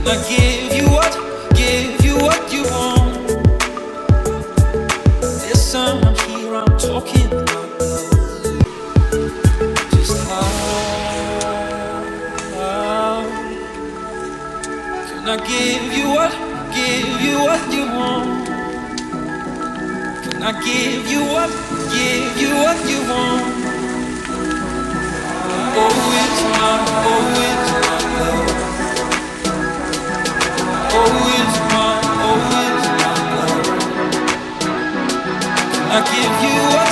I give you what you want. Yes, I'm here, I'm talking about love. Just how can I give you what you want? Can I give you what you want? Oh, it's my love. Oh, it's my love. Can I give you what